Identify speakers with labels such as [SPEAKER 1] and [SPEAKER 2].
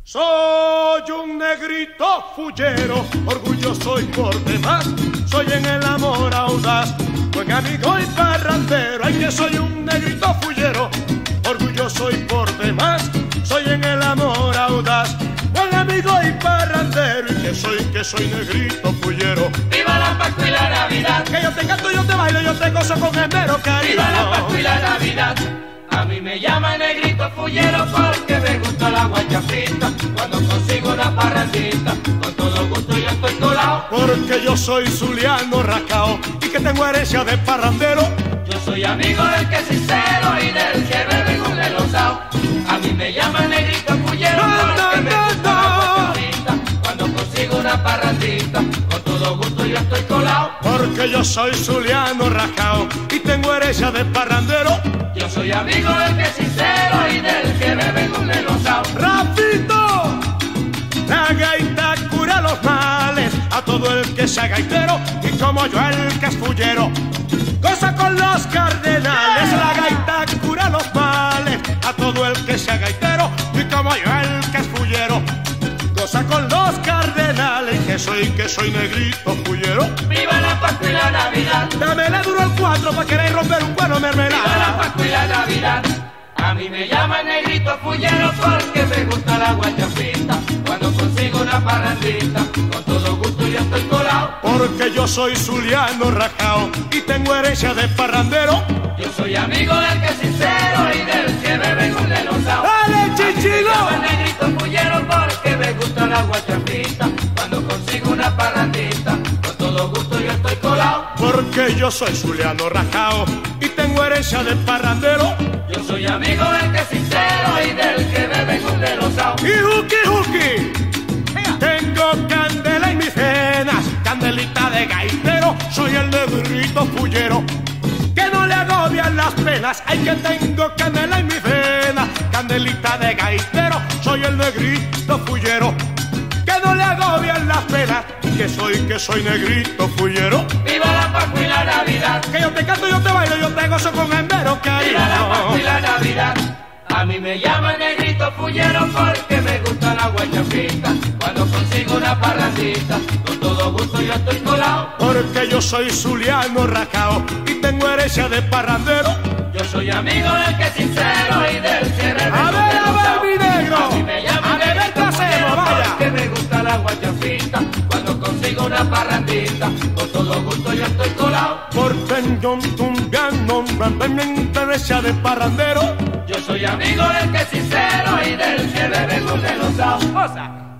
[SPEAKER 1] Soy un negrito fullero, orgulloso y por demás, soy en el amor audaz, buen amigo y parrandero. Ay, que soy un negrito fullero, orgulloso y por demás, soy en el amor audaz, buen amigo y parrandero. Y que soy negrito fullero.
[SPEAKER 2] ¡Viva la Pascua y la Navidad!
[SPEAKER 1] Que yo te canto, yo te bailo, yo te gozo con esmero, cariño.
[SPEAKER 2] ¡Viva la Pascua y la Navidad! A mí me llama negrito fullero porque me gusta la guachafita. Cuando consigo una parrandita, con todo gusto yo estoy colado.
[SPEAKER 1] Porque yo soy zuliano racao y que tengo herencia de parrandero.
[SPEAKER 2] Yo soy amigo del que es sincero y del que bebe en un enlosado. A mí me llama negrito fullero porque me gusta la guachafita. Cuando consigo una parrandita, con todo gusto yo estoy colado.
[SPEAKER 1] Porque yo soy zuliano racao y tengo herencia de parrandero.
[SPEAKER 2] Yo soy amigo del que es sincero y del que bebe en un enlosado.
[SPEAKER 1] ¡Rafito! La gaita cura los males a todo el que sea gaitero y como yo el que es fullero. Goza con los cardenales. La gaita cura los males a todo el que sea gaitero y como yo el que es fullero. Goza con los cardenales. Que soy negrito fullero.
[SPEAKER 2] ¡Viva la Pascua y la Navidad!
[SPEAKER 1] Dámele duro al 4 pa' querer romper un cuero mermelada.
[SPEAKER 2] ¡Viva la Pascua y la Navidad! A mí me llama negrito fullero porque me gusta la guachafita. Cuando consigo una parrandita, con todo gusto yo estoy colado.
[SPEAKER 1] Porque yo soy zuliano racao y tengo herencia de parrandero.
[SPEAKER 2] Yo soy amigo del que es sincero y del que bebe en un enlosado.
[SPEAKER 1] ¡Dale, chichilo!
[SPEAKER 2] A mí me llama negrito fullero porque me gusta la guachafita. Cuando consigo una parrandita, con todo gusto yo estoy colado.
[SPEAKER 1] Porque yo soy zuliano racao y tengo herencia de parrandero.
[SPEAKER 2] Yo soy amigo del que es sincero y del que bebe en un enlosado.
[SPEAKER 1] ¡Y juki! Tengo candela en mis venas, candelita de gaitero. Soy el negrito fullero que no le agobian las penas. Ay, que tengo candela en mis venas, candelita de gaitero. Soy el negrito fullero que no le agobian las penas. Que soy negrito fullero.
[SPEAKER 2] ¡Viva la Pascua y la Navidad!
[SPEAKER 1] Que yo te canto, yo te bailo, yo te gozo con esmero, cariño.
[SPEAKER 2] ¡Viva la Pascua y la Navidad! A mí me llama negrito fullero porque me gusta la guachafita. Cuando consigo una parrandita, con todo gusto yo estoy colado.
[SPEAKER 1] Porque yo soy zuliano racao y tengo herencia de parrandero.
[SPEAKER 2] Yo soy amigo del que es sincero y del que bebe en un
[SPEAKER 1] A
[SPEAKER 2] enlosado.
[SPEAKER 1] ver, mi negro.
[SPEAKER 2] A mí me llama
[SPEAKER 1] A beber
[SPEAKER 2] negrito
[SPEAKER 1] qué hacemos,
[SPEAKER 2] fullero
[SPEAKER 1] vaya.
[SPEAKER 2] porque me gusta la guachafita. Cuando consigo una parrandita, con todo gusto yo estoy colado.
[SPEAKER 1] Porque yo tundiano, realmente herencia de parrandero.
[SPEAKER 2] Yo soy amigo del que es sincero y del que bebe en un enlosado.